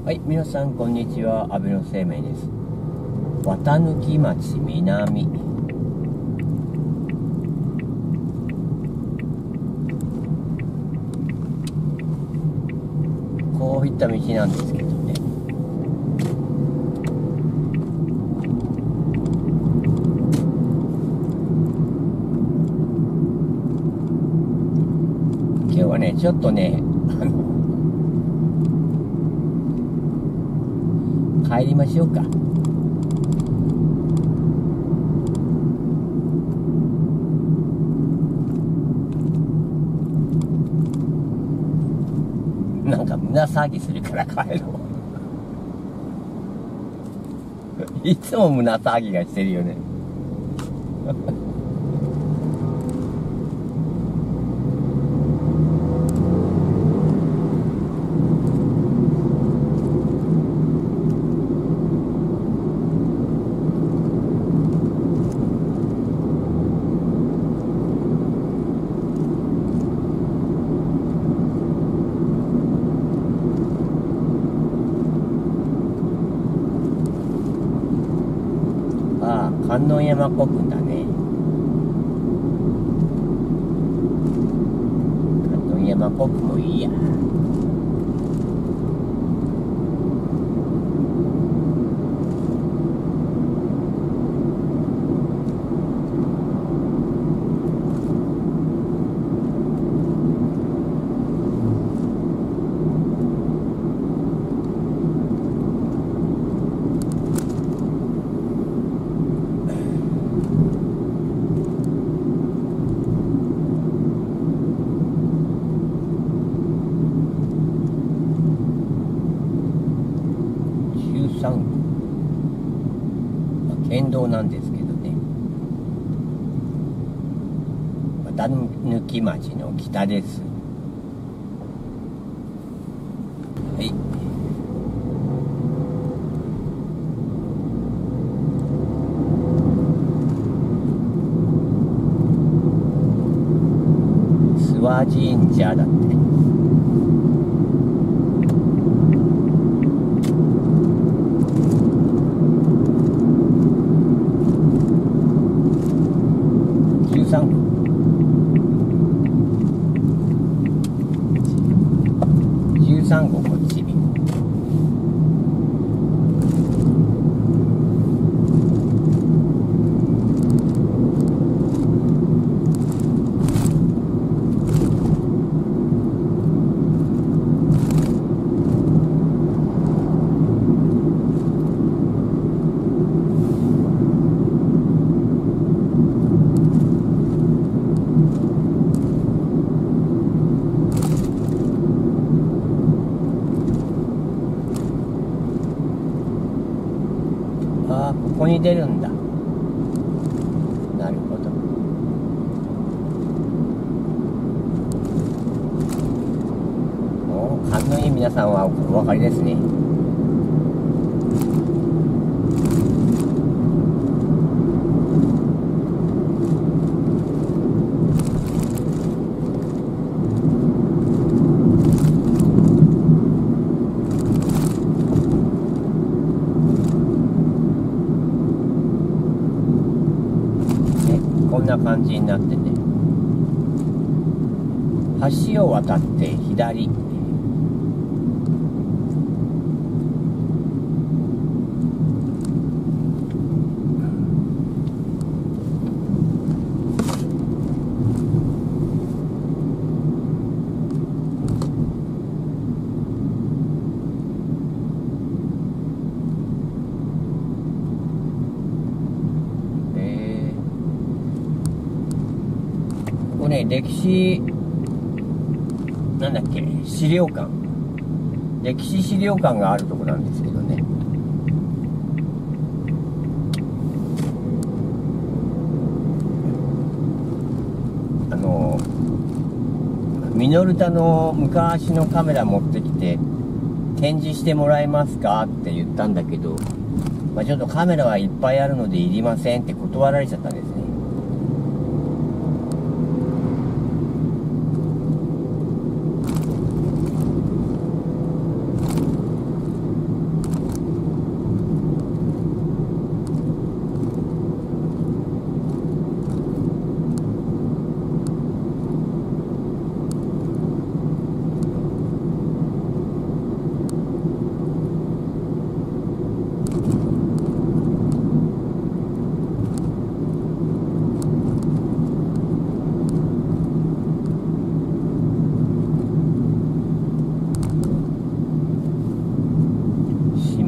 はい、皆さんこんにちは。安倍の生命です。綿貫町南。こういった道なんですけどね。今日はね、ちょっとね、帰りましょうか。なんか胸騒ぎするから帰ろう。いつも胸騒ぎがしてるよね。観音山古墳だね。観音山古墳もいいや。県道なんですけどね。綿貫町の北です。はい。諏訪神社だって。13号こっち。ここに出るんだ。なるほど。お、勘のいい皆さんはお分かりですね。こんな感じになってね。橋を渡って左。歴史なんだっけ、資料館、歴史資料館があるとこなんですけどね。ミノルタの昔のカメラ持ってきて展示してもらえますかって言ったんだけど、ちょっとカメラはいっぱいあるのでいりませんって断られちゃったんですね。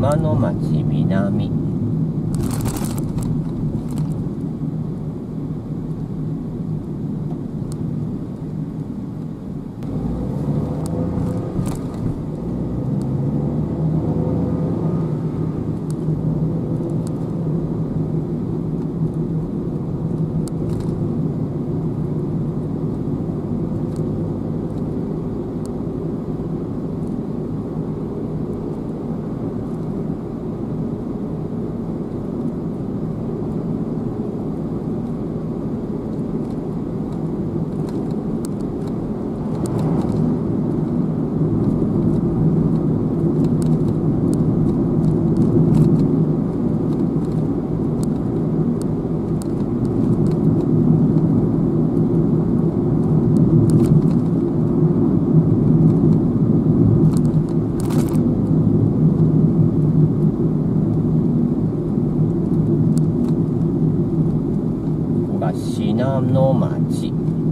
島の町南。信濃町。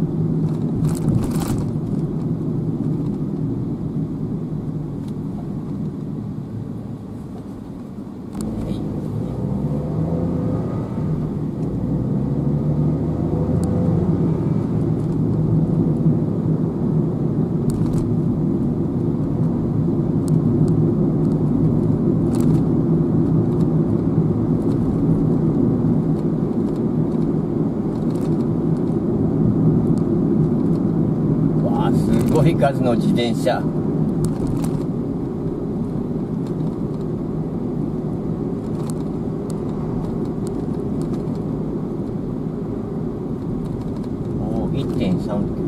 すごい数の自転車。おお、1.3 キロ。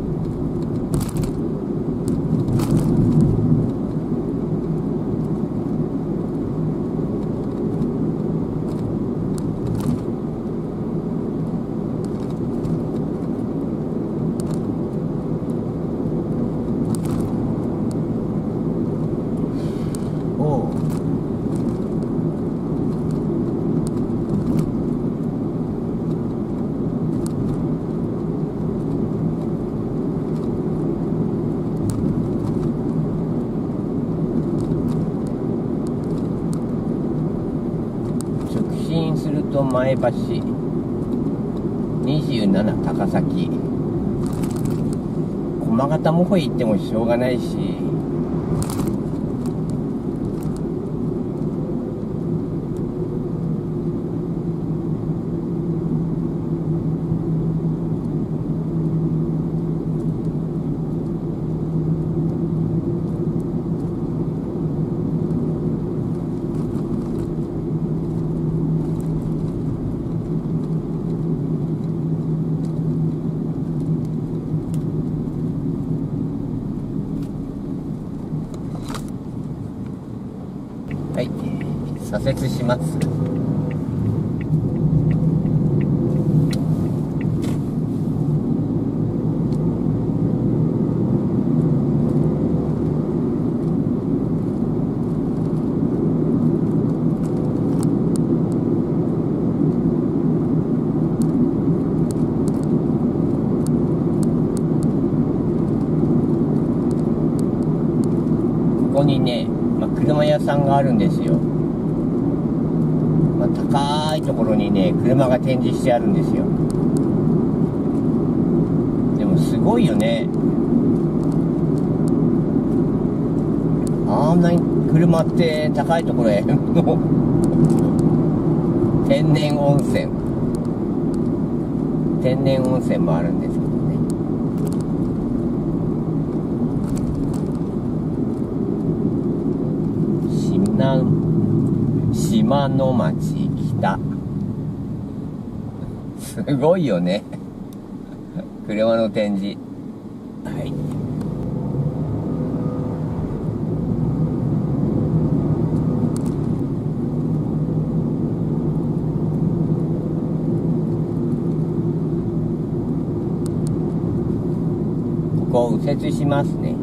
すると前橋、27高崎、駒形もほい行ってもしょうがないし、はい、左折します。ここにね、車屋さんがあるんですよ。高いところにね、車が展示してあるんですよ。でもすごいよね。あんなに車って高いところへの天然温泉もあるんですけどね。島の町北。すごいよね。車の展示。はい。ここ右折しますね。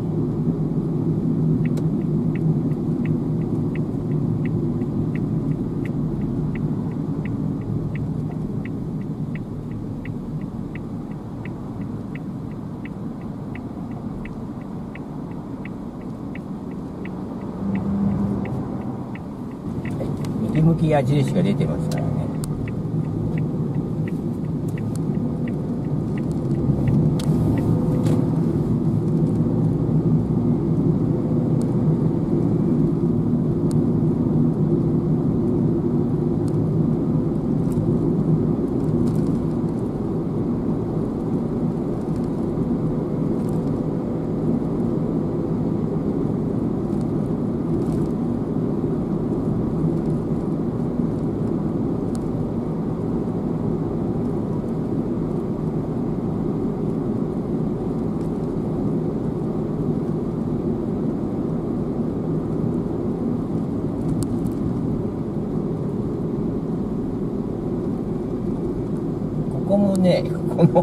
り向き矢印が出てますからね。ここもね、この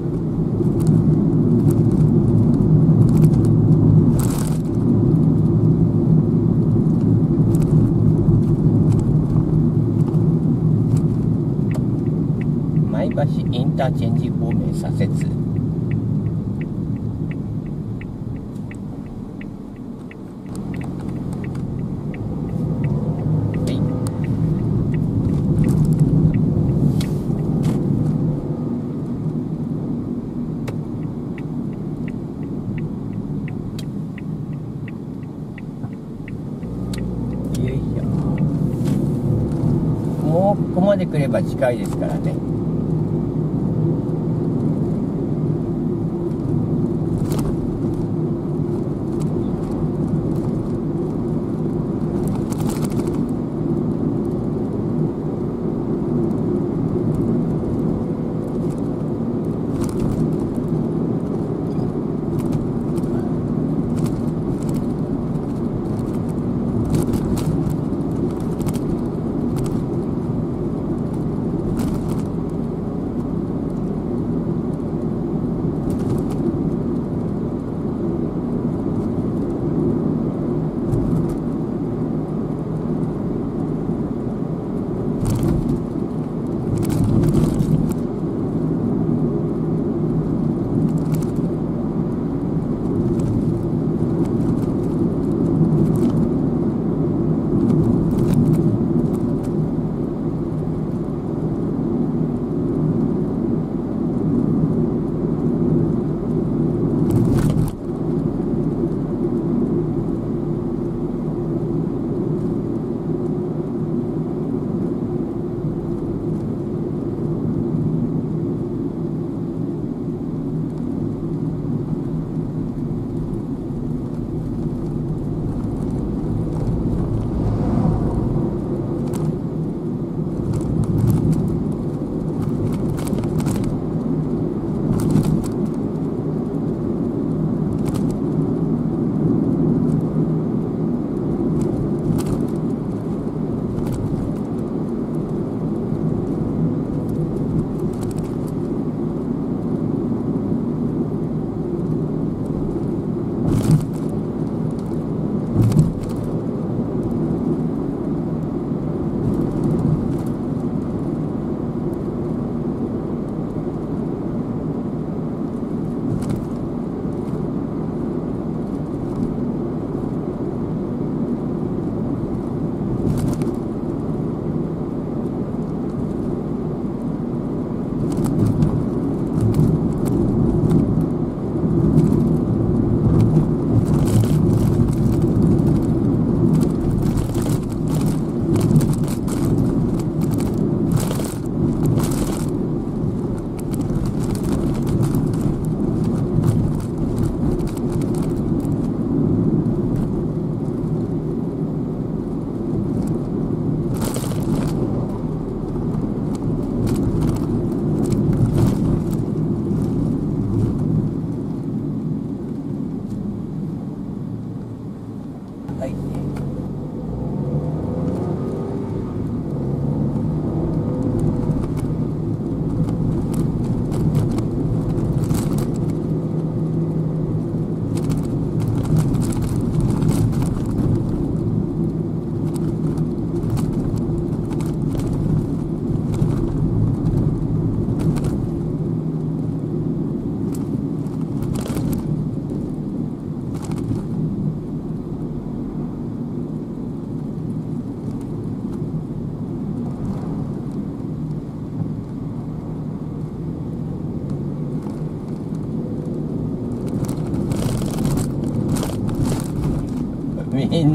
前橋インターチェンジ方面左折。もうここまで来れば近いですからね。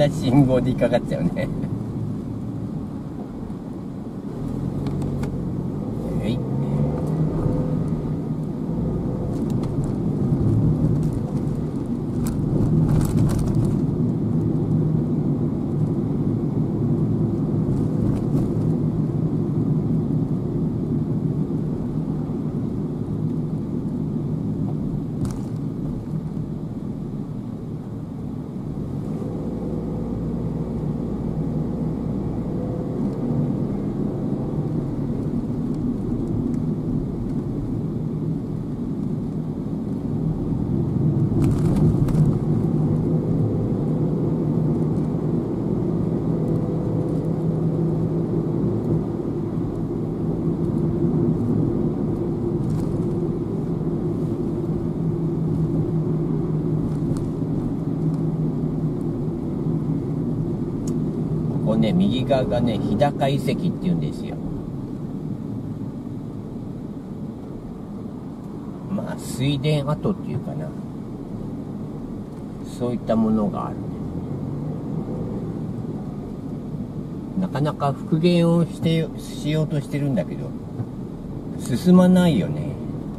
じ信号で引っかかっちゃうね。はい。ここね、右側がね、日高遺跡って言うんですよ。まあ水田跡っていうかな、そういったものがあるね。なかなか復元をしようとしてるんだけど進まないよね。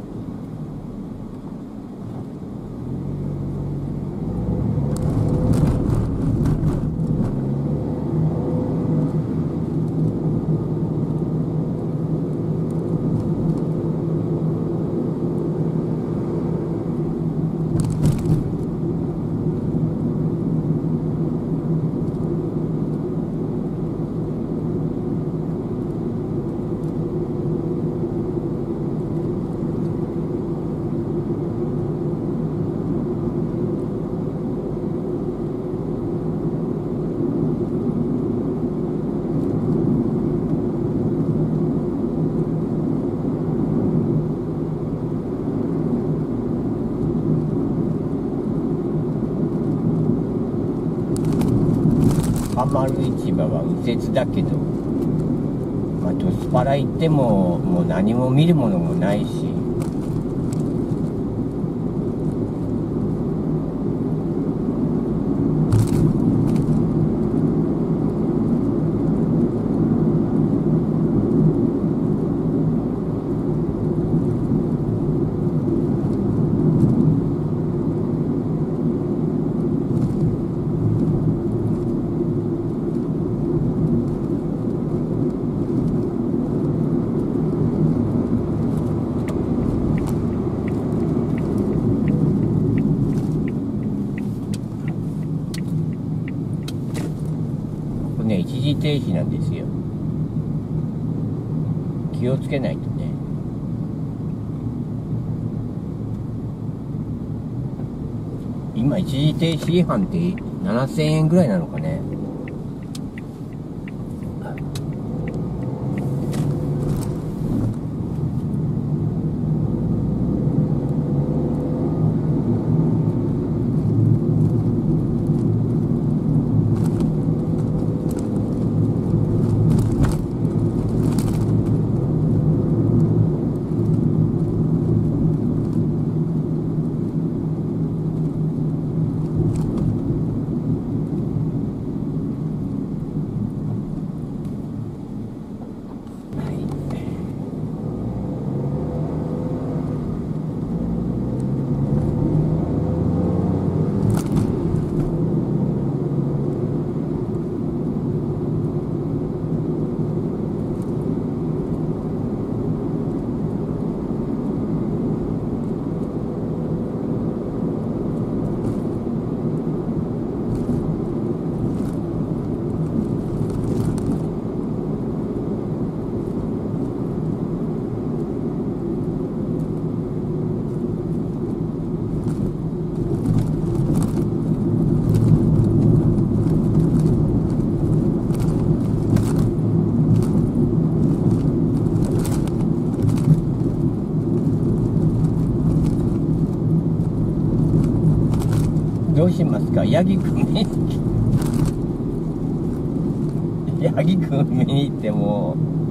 赤丸市場は右折だけど、まあ、鳥栖原行ってももう何も見るものもないし、ね、一時停止なんですよ。気をつけないとね。今一時停止違反って7000円ぐらいなのかね。どうしますか、ヤギくん見に行っても